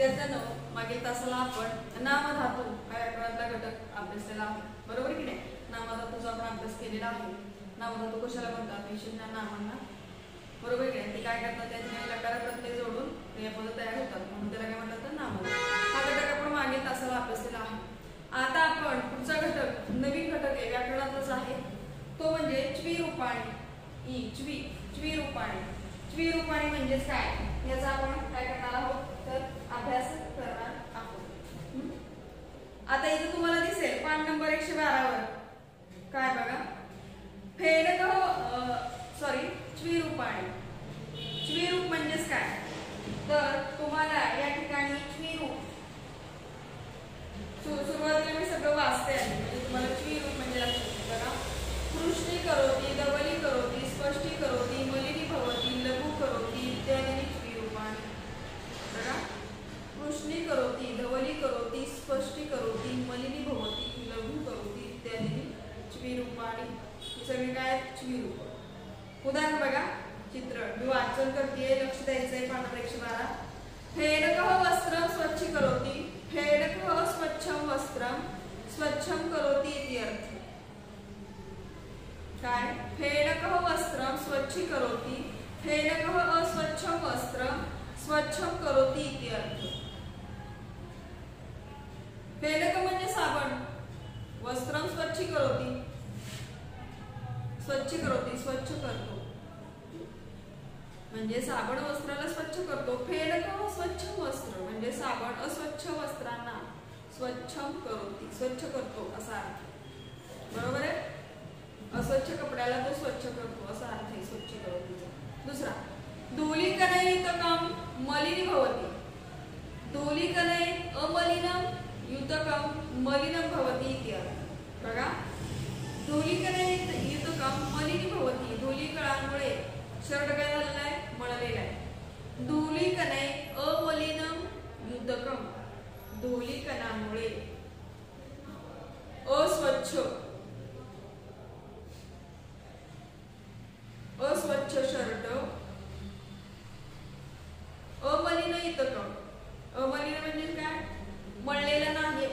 विद्यार्थ्यांनो, मागील तासाला आपण नामधातू काय व्याकरणातला घटक अभ्यासलेला आहे, बरोबर की नाही? नामधातूचा आपण अभ्यास केलेला आहे. नामधातू कशाला म्हणतात? विशेषण नामांना, बरोबर की नाही? ते काय करतात? त्याचे लकार प्रत्यय जोडून क्रियापद तयार होतात, म्हणून त्याला काय म्हणतात? नामधातू. हा घटक आपण मागील तासाला अभ्यासलेला आहे. आता आपण पुढचा घटक, नवीन घटक आहे, व्याकरणातलाच आहे, तो म्हणजे च्वीरूपाणी. च्वीरूपाणी म्हणजेच काय, याचा आपण काय करणार आहोत तर अभ्यास करणार आहोत. आता इथे तुम्हाला दिसेल पान नंबर 112 वर काय बघा, च्वीरूपाणी. च्वीरूप म्हणजेच काय, तर तुम्हाला या ठिकाणी च्वीरूप सुरुवातीला मी सगळं वाचते आहे, म्हणजे तुम्हाला च्वीरूप म्हणजे लक्षात बघा. कृष्णी करोती, धवली करोती, स्पष्टी करोती, मलिनी भवती, लघु करोती इत्यादी च्वीरूपाणी. बघा, कृष्णी करोती, धवली करोती, स्पष्टी करोती, मलिनी भवती, लघु करोती इत्यादी च्वीरूपाणी. हे सगळे काय? च्वीरूप. उदाहरण बघा, चित्र मी वाचन करते, लक्ष द्यायचंय. पान 112. फेडकः वस्त्रं स्वच्छ करोति, फेडकः स्वच्छं वस्त्रं स्वच्छं करोति इति अर्थ. काय? फेडकः वस्त्रं स्वच्छ करोति, फेडकः अस्वच्छं वस्त्रं स्वच्छं करोति इति अर्थ. फेडक म्हणजे साबण, वस्त्रं स्वच्छ करोति, स्वच्छ करतो, म्हणजे साबण वस्त्राला स्वच्छ करतो. फेडकः स्वच्छ वस्त्र म्हणजे साबण अस्वच्छ वस्त्रांना स्वच्छं करोति, स्वच्छ करतो असा अर्थ, बरोबर आहे? अस्वच्छ कपड्याला तो स्वच्छ करतो असा अर्थ आहे स्वच्छ करोतीचा. दुसरा, धूलिकणयुतकं मलिनी भवति, धूलिकणे अमलिनं युतकं मलिनं भवति इति अर्थ. बघा, धूलिकणयुतकं मलिनी भवति, धूलिकणांमुळे शर्ट काय झालेला आहे? मळलेला आहे. धूलिकणे अमलिनं युतकं, धूलिकणांमुळे अस्वच्छ शर्ट, अमलिन युतकं, अमलिन म्हणजे काय? मळलेला नाही,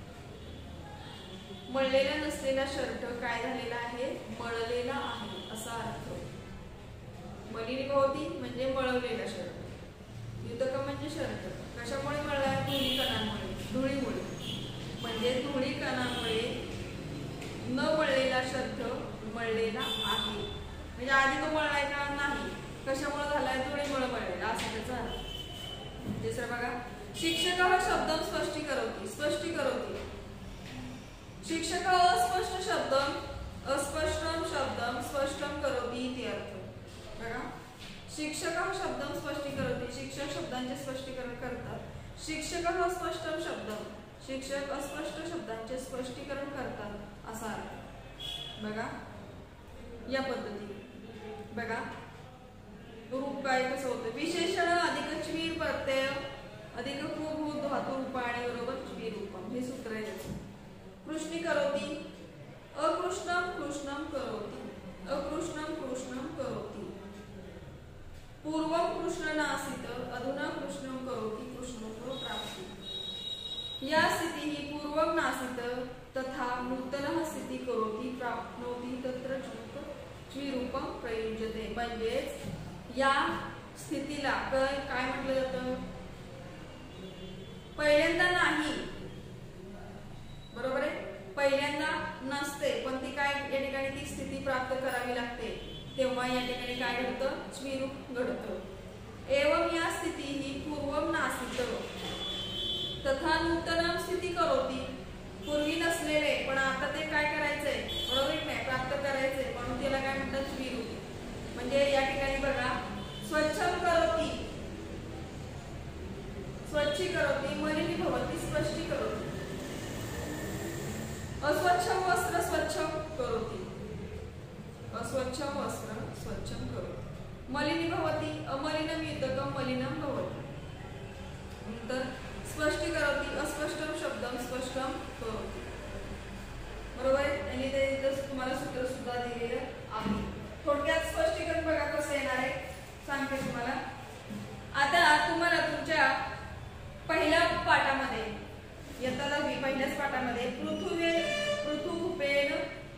मळलेला नसलेला शर्ट काय झालेला आहे? मळलेला आहे असा अर्थ. मलिनी भवती म्हणजे मळवलेला शर्ट, युतकं म्हणजे शर्ट. कशामुळे मळला? धूलिकणांमुळे, धुळीमुळे, म्हणजे धूलिकणांमुळे न मळलेला शर्ट मळलेला आहे. म्हणजे आधी तो मळलाय का? नाही. कशामुळे झालाय? धुळीमुळे मळलेला असा त्याचा अर्थ. दुसरं बघा, शिक्षकः शब्दं स्पष्टी करोति, स्पष्टी करोति, शिक्षकः अस्पष्ट शब्दं अस्पष्टं शब्दं स्पष्टं करोति इति अर्थ. बघा, शिक्षकः शब्दं स्पष्टी करोति, शिक्षक शब्दांचे स्पष्टीकरण करतात. शिक्षकः अस्पष्टं शब्दं, शिक्षक अस्पष्ट शब्दांचे स्पष्टीकरण करतात असा अर्थ. बघा, या पद्धतीने बघा रूप काय कसं होतं. विशेषण अधिक च्वीर प्रत्यय अधिक भू धातू रूपाणी बरोबर च्वीरूपम, हे सूत्र आहे त्याचं. कृष्णी करोति, अकृष्णं कृष्णं करोति, अकृष्णं कृष्णं करोति. पूर्वं कृष्णनासीत, अधुना कृष्णं करोति, कृष्णत्व प्राप्ति. या स्थितिः पूर्वं नासीत तथा नूतनः स्थिती करोति प्राप्नोति तत्र च्वीरूपं प्रयुज्यते. म्हणजेच या स्थितीला काय म्हटलं जातं? पहिल्यांदा नाही, बरोबर आहे? पहिल्यांदा नसते, पण ती काय या ठिकाणी ती स्थिती प्राप्त करावी लागते, तेव्हा या ठिकाणी काय घडतं? च्वीरूप घडतं. एवं या स्थितीही पूर्वं नासीत तथा नूतनं स्थिती करोति, पूर्वी नसलेले पण आता ते काय करायचंय? बरोबर नाही? प्राप्त करायचंय, म्हणून त्याला काय म्हणतात? च्वीरूप. म्हणजे या ठिकाणी बघा, स्वच्छं करोति, स्वच्छी करोति, मलिनी भवति, स्पष्टी करोति, अस्वच्छं वस्त्र स्वच्छं करोति, अस्वच्छं वस्त्र स्वच्छं करोति, मलिनी भवति, अमलिनं युतकं मलिनं भवति. नंतर स्पष्टी करोति, अस्पष्टं शब्दं स्पष्टं करोति. बरोबर आहे? आणि ते तुम्हाला सूत्र सुद्धा दिलेलं आहे. थोडक्यात स्पष्टीकरण बघा कसं येणार आहे सांगते तुम्हाला. आता तुम्हाला तुमच्या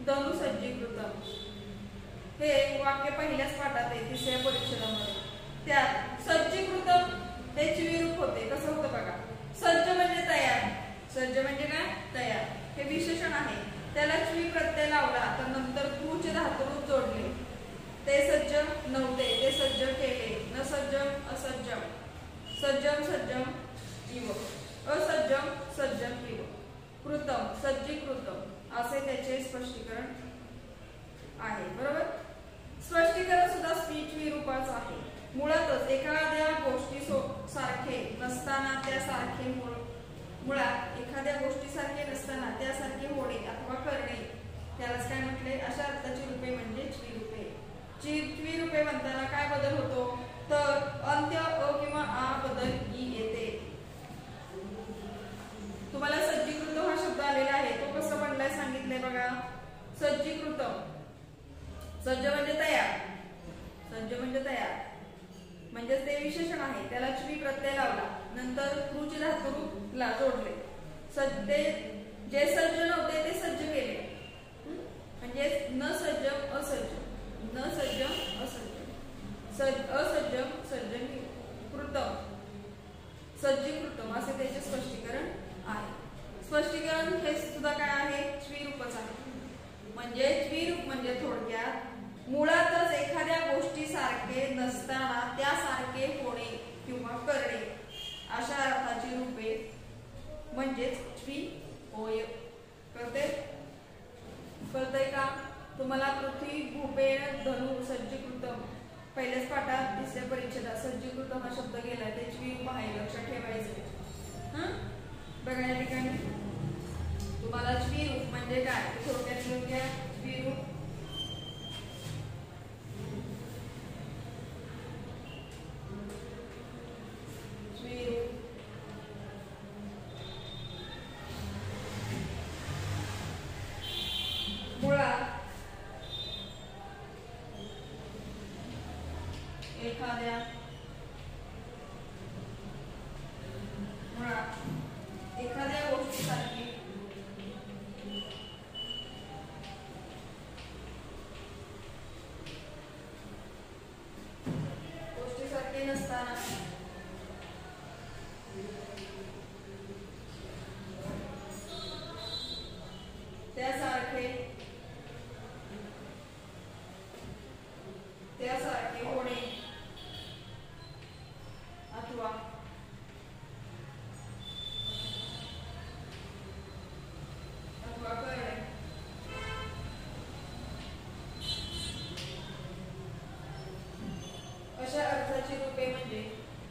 धनु सज्जीकृतम हे वाक्य पहिल्याच पाठात आहे 3ऱ्या परिच्छेदामध्ये. त्यात सज्जीकृतम हे च्वीरूप होते. कसं होतं बघा. सज्ज म्हणजे तयार. सज्ज म्हणजे काय? तयार. हे विशेषण आहे. त्याला च्वी प्रत्यय लावला तर नंतर कृ धातुरूप जोडले. ते सज्ज नव्हते, ते सज्ज केले. न सज्जम असज्जम, सज्जम सज्जम इव, असज्जम सज्जम इव, कृतम सज्जीकृतम असे त्याचे स्पष्टीकरण आहे. बरोबर. स्पष्टीकरण सुद्धा च्वी रूपाचं आहे. मुळातच एखाद्या गोष्टी सारखे नसताना त्यासारखे मुळात एखाद्या गोष्टीसारखे नसताना त्यासारखे होणे अथवा करणे त्यालाच काय म्हटले. अशा अर्थाची रूपे म्हणजे च्वी रूपे. च्वी रूपे म्हणताना काय बदल होतो तर अंत्य अ किंवा आ बदल ई येते. तुम्हाला सज्जीकृत हा शब्द आलेला आहे. तो कसं बनलाय सांगितलंय बघा. सज्जीकृत सज्ज म्हणजे तयार. सज्ज म्हणजे तयार म्हणजे ते विशेषण आहे. त्याला च्वी प्रत्यय लावला नंतर कृ धातुरूप ला जोडले. सज्जे जे सज्ज नव्हते ते सज्ज केले. म्हणजे न सज्जम असज्ज, न सज्जम असज्ज, असज्जम सज्जम कृतम सज्जीकृतम असे त्याचे स्पष्टीकरण आहे. स्पष्टीकरण हे सुद्धा काय आहे. च्वी रूपच आहे. म्हणजे च्वी रूप म्हणजे थोडक्यात मुळातच एखाद्या गोष्टी सारखे नसताना त्यासारखे होणे किंवा करणे अशा अर्थाची रूपे म्हणजेच च्वी होय. कळतंय का तुम्हाला. पृथ्वी भूपेन धनु सज्जीकृतम पहिल्याच पाठात 3ऱ्या परिच्छेदात सज्जीकृतम हा शब्द गेलाय. ते च्वी रूप आहे. लक्षात ठेवायचं. बघा या ठिकाणी तुम्हाला च्वी रूप म्हणजे काय थोडक्यात लिहून घ्या. च्वी रूप मुळात एखाद्या गोष्टीसारखी नसताना त्यासारखे होणे अथवा करणे अशा अर्थाची रूपे म्हणजे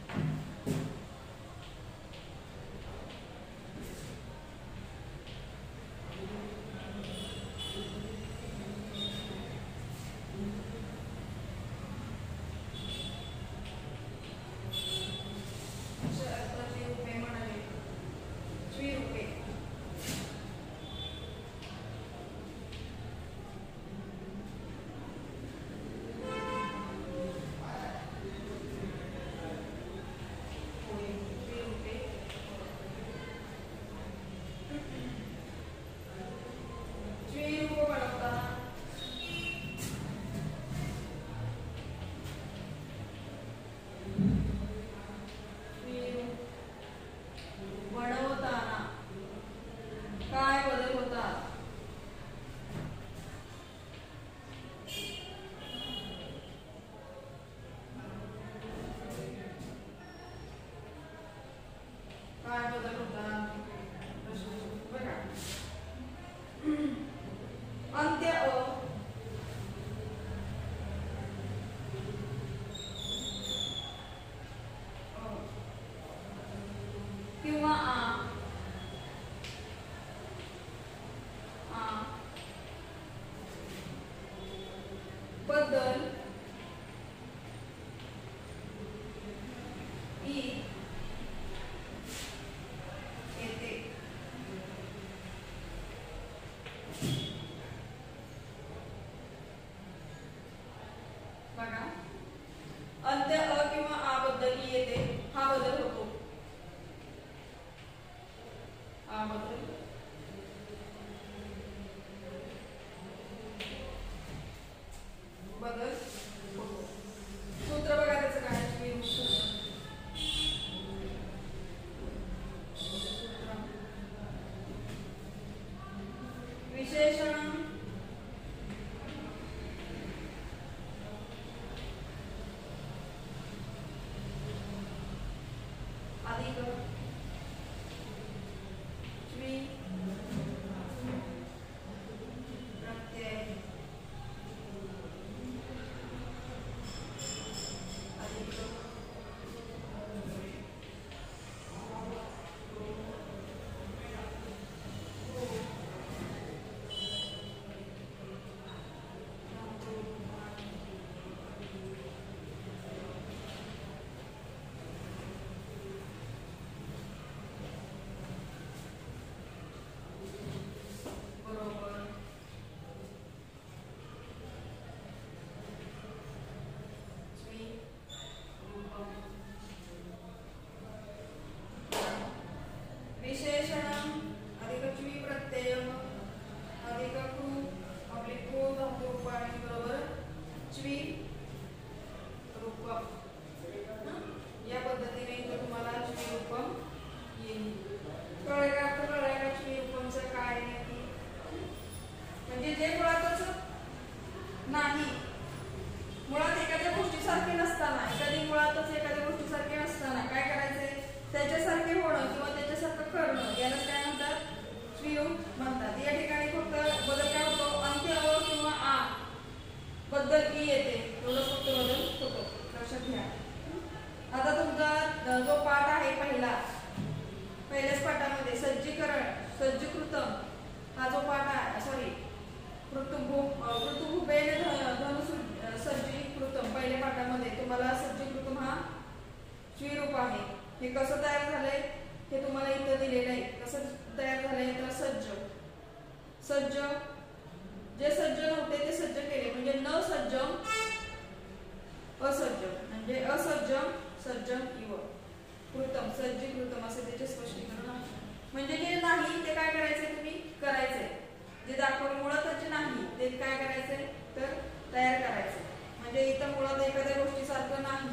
हे कसं तयार झालंय हे तुम्हाला इथं दिलेलं आहे. कसं तयार झालंय तर सज्ज. सज्ज जे सज्ज नव्हते ते सज्ज केले म्हणजे न सज्जम असज्जम म्हणजे असज्जम सज्जम इव कृतम सज्जीकृतम असे त्याचे स्पष्टीकरण आहे. म्हणजे जे नाही ते काय करायचंय तुम्ही करायचंय. जे दाखवलं मुळात जे नाही ते काय करायचंय तर तयार करायचंय. म्हणजे इथं मुळात एखाद्या गोष्टीसारखं नाही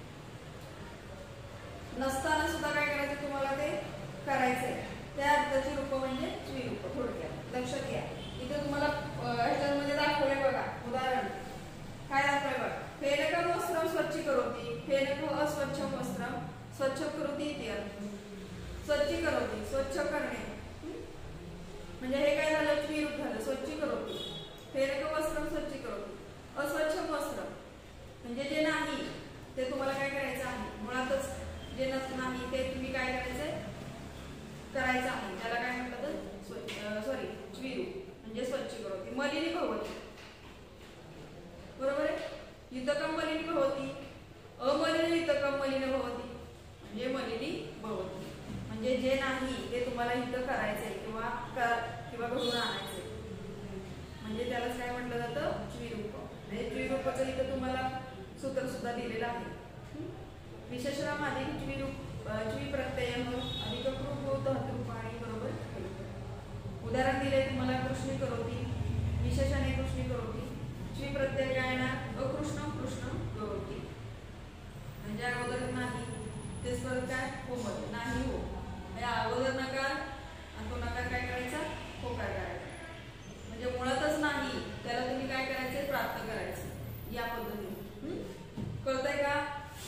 नसताना सुद्धा काय करायचं तुम्हाला ते करायचंय. त्या अर्थाची रूप म्हणजे द्विरूप. थोडक्यात लक्षात घ्या. इथे तुम्हाला ह्याच्यामध्ये दाखवलंय बघा उदाहरण काय दाखवलंय बघा. फेनकं वस्त्रं स्वच्छीकरोति फेनकं अस्वच्छं वस्त्रं स्वच्छ करोति इति अर्थ. स्वच्छीकरोति स्वच्छ करणे म्हणजे हे काय झालं द्विरूप झालं. स्वच्छीकरोति फेनकं वस्त्रं स्वच्छीकरोति अस्वच्छं वस्त्रं म्हणजे जे नाही ते तुम्हाला काय करायचं आहे. मुळातच जे नाही ते तुम्ही काय करायचंय करायचं आहे. त्याला काय म्हणतात सॉरी द्विरूप म्हणजे स्वच्छीकरोति. मलिनी भवति बरोबर आहे. युतकम मलिनी भवति अमलिनी युतकम मलिन भवति म्हणजे मलिनी भवति म्हणजे जे नाही ते तुम्हाला इथं करायचंय किंवा घडून आणायचंय म्हणजे त्यालाच काय म्हटलं जातं द्विरूप. म्हणजे द्विरूपाचं इथं तुम्हाला सूत्र सुद्धा दिलेलं आहे. विशेषणाम अधिक द्वि प्रत्यय अधिक कृत धातुरूपाणी बरोबर. उदाहरण दिले तुम्हाला कृष्णी करोति विशेषणे कृष्णी करोति द्वि प्रत्यय काय येणार अकृष्णम कृष्णम करोति म्हणजे अगोदर नाही तेच परत काय होमत नाही हो म्हणजे अगोदर नकार आणि तो नकार काय करायचा होकार करायचा. म्हणजे मुळातच नाही त्याला तुम्ही काय करायचंय प्राप्त करायचं या पद्धतीने. कळतंय का.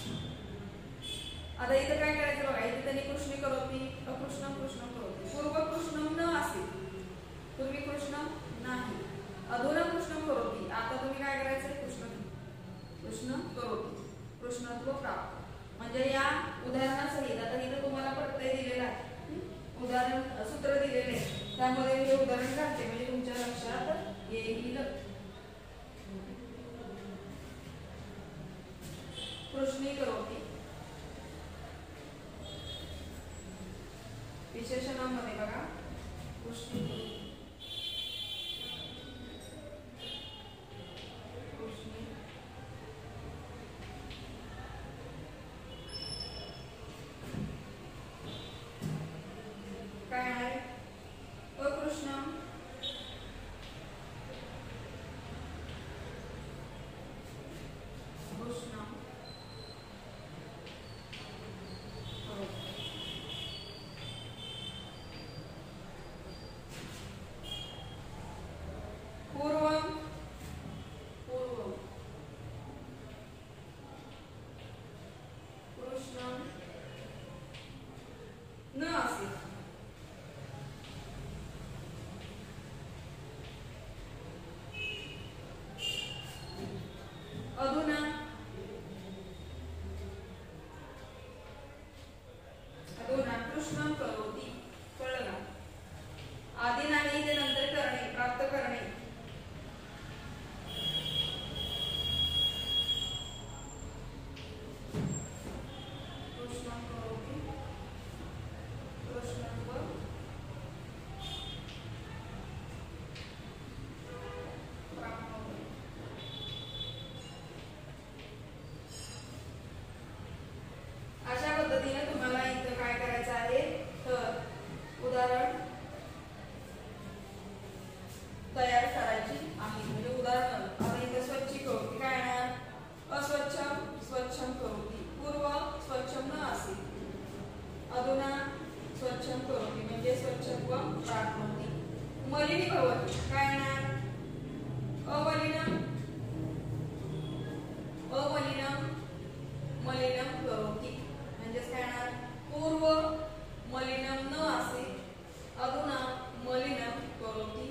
आता इथं काय करायचं बघा. इथे त्यांनी कृष्णी करोति अकृष्णम कृष्णम करोति पूर्व कृष्णम न असेल पूर्वी कृष्ण नाही अधुना कृष्णम करोति आता तुम्ही काय करायचंय कृष्ण करोति कृष्णत्व प्राप्त. म्हणजे या उदाहरणासहित आता इथं तुम्हाला प्रत्यय दिलेला आहे. उदाहरण सूत्र दिलेले आहे त्यामध्ये हे उदाहरण काढते म्हणजे तुमच्या लक्षात येईल. कृष्णी करोति विशेषणामध्ये बघा कृष्णी काय आहे अकृष्णम कृष्णम पूर्वम कृष्णम न असेल अधुना कृष्णम करोति. कळलं का. आधी नाही ते नंतर करणे प्राप्त करणे. कृष्णम करोति कृष्णत्व प्राप्नोति. अशा पद्धतीने तुम्हाला इथं काय करायचं आहे तर उदाहरण तयार करायची आहे. म्हणजे उदाहरण आता इथं स्वच्छ करोति काय येणार अस्वच्छम स्वच्छम करोति पूर्व स्वच्छम न असेल अधुना स्वच्छम करोति म्हणजे स्वच्छत्व प्राप्नोति. मलिनी भवति काय येणार अमलिनम मलिनम करोति म्हणजेच काय येणार पूर्व मलिनम न असेल अधुना मलिनम करोति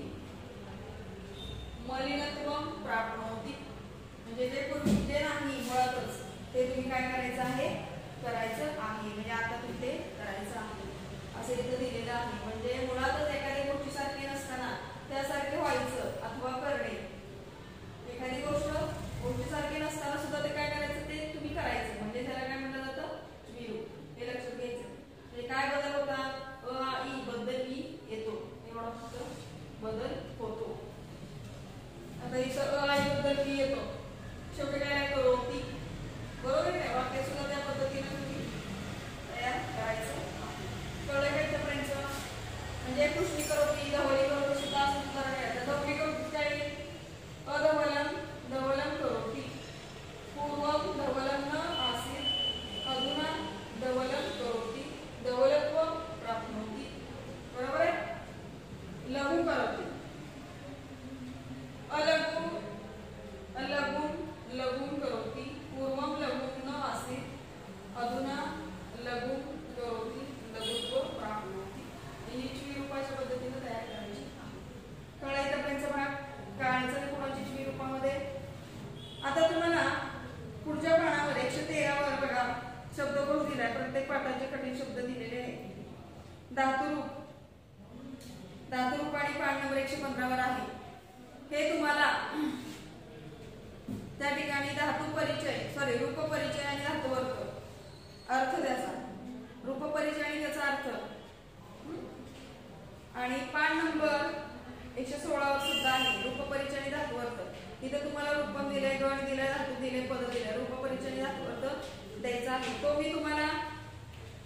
मलिनत्व प्राप्नोति म्हणजे जे पूर्वी जे नाही मुळातच ते तुम्ही काय करायचं आहे करायचं आहे. म्हणजे आता तुम्ही ते करायचं आहे असे इथं दिलेलं आहे. म्हणजे मुळातच एखाद्या गोष्टीसारखी नसताना त्यासारखे व्हायचं अथवा करणे. एखादी गोष्टीसारखी नसताना सुद्धा ते काय करायचं ते तुम्ही करायचं म्हणजे त्याला काय म्हटलं जातं द्विरूप. हे लक्षात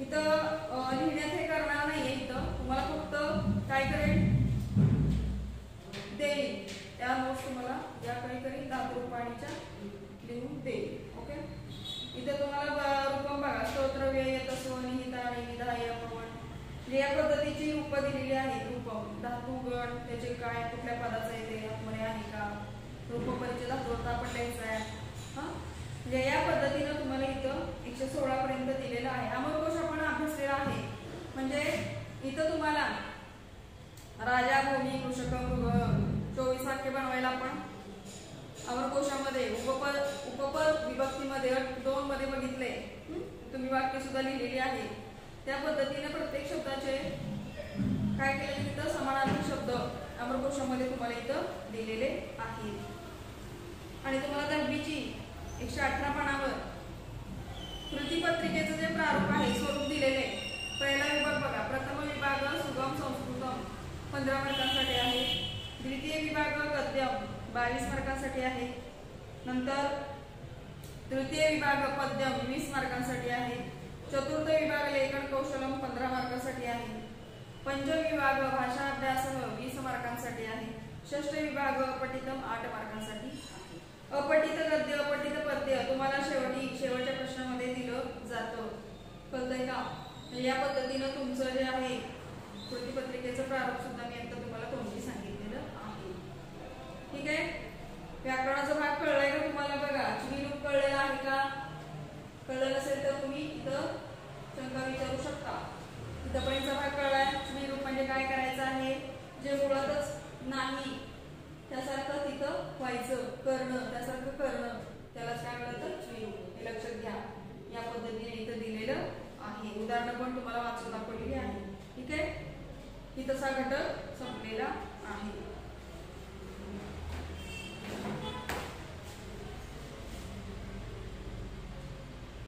इथं लिहिण्यात हे करणार नाहीये, इथं तुम्हाला फक्त काय करेल देईल, त्या नोट्स तुम्हाला या काही करेल धातुरूपाणीच्या लिहून देईल. ओके, इथे तुम्हाला रूपम बघा, स्तोत्र व्यय तस्व निहिता निविधाय पवन, या पद्धतीची रूप दिलेली आहेत. रूपम धातू गण त्याचे काय कुठल्या पदाचं येते आतमध्ये आहे का, रूपपरिचय धातूचा आपण लिहायचा आहे. म्हणजे या पद्धतीनं तुम्हाला इथं 116 पर्यंत दिलेलं आहे. अमरकोश आपण अभ्यासलेला आहे. म्हणजे इथं तुम्हाला राजा भूमी कृषक मृग 24 वाक्य बनवायला आपण अमरकोशामध्ये उपपद विभक्तीमध्ये 2 मध्ये बघितले. तुम्ही वाक्य सुद्धा लिहिलेली आहे. त्या पद्धतीने प्रत्येक शब्दाचे काय केले तिथं समानार्थक शब्द अमरकोशामध्ये तुम्हाला इथं दिलेले आहेत. आणि तुम्हाला 10वीची 118 पानावर कृतीपत्रिकेचं जे प्रारूप आहे स्वरूप दिलेले. पहिला विभाग बघा, प्रथम विभाग सुगम संस्कृतम 15 मार्कांसाठी आहे. द्वितीय विभाग गद्यम 22 मार्कांसाठी आहे. नंतर तृतीय विभाग पद्यम 20 मार्कांसाठी आहे. चतुर्थ विभाग लेखन कौशलम 15 मार्कांसाठी आहे. पंचम विभाग भाषा अभ्यास 20 मार्कांसाठी आहे. षष्ठ विभाग अपठितम 8 मार्कांसाठी आहे. अपठित गद्य अपठित पद्य तुम्हाला शेवटच्या प्रश्नामध्ये दिलं जातं. कळतंय का? या पद्धतीनं तुमचं जे आहे कृतीपत्रिकेचं प्रारूप सुद्धा मी आता तुम्हाला तोंडी सांगितलेलं आहे. ठीक आहे, व्याकरणाचा भाग कळलाय का तुम्हाला? बघा, चुनीरूप कळलेला आहे का? कळलं नसेल तर तुम्ही इथं शंका विचारू शकता. इथंपर्यंतचा भाग कळलाय. चुनीरूप म्हणजे काय करायचं आहे, जे मुळातच नाही त्यासारखं तिथं व्हायचं, करणं त्यासारखं करणं, त्यालाच काय म्हणतात चुनीरूप.